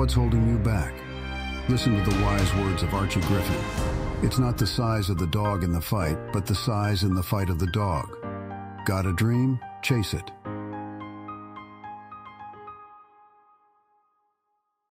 What's holding you back? Listen to the wise words of Archie Griffin. It's not the size of the dog in the fight, but the size in the fight of the dog. Got a dream? Chase it.